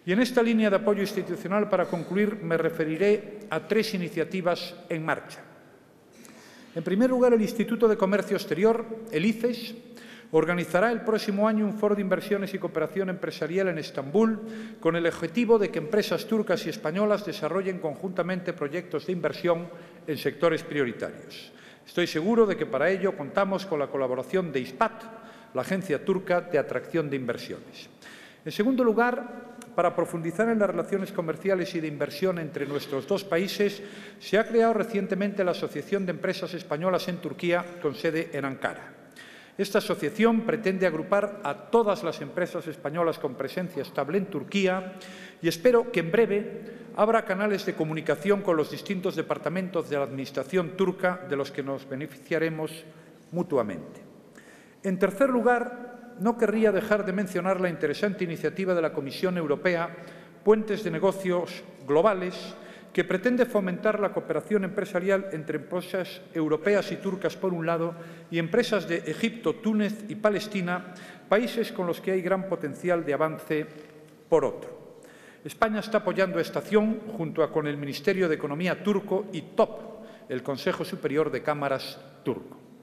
Y en esta línea de apoyo institucional, para concluir, me referiré a 3 iniciativas en marcha. En primer lugar, el Instituto de Comercio Exterior, el ICES, organizará el próximo año un foro de inversiones y cooperación empresarial en Estambul con el objetivo de que empresas turcas y españolas desarrollen conjuntamente proyectos de inversión en sectores prioritarios. Estoy seguro de que para ello contamos con la colaboración de ISPAT, la agencia turca de atracción de inversiones. En segundo lugar, para profundizar en las relaciones comerciales y de inversión entre nuestros 2 países, se ha creado recientemente la Asociación de Empresas Españolas en Turquía, con sede en Ankara. Esta asociación pretende agrupar a todas las empresas españolas con presencia estable en Turquía y espero que en breve abra canales de comunicación con los distintos departamentos de la Administración turca, de los que nos beneficiaremos mutuamente. En tercer lugar, no querría dejar de mencionar la interesante iniciativa de la Comisión Europea, Puentes de Negocios Globales, que pretende fomentar la cooperación empresarial entre empresas europeas y turcas por un lado y empresas de Egipto, Túnez y Palestina, países con los que hay gran potencial de avance por otro. España está apoyando esta acción junto con el Ministerio de Economía turco y TOP, el Consejo Superior de Cámaras turco.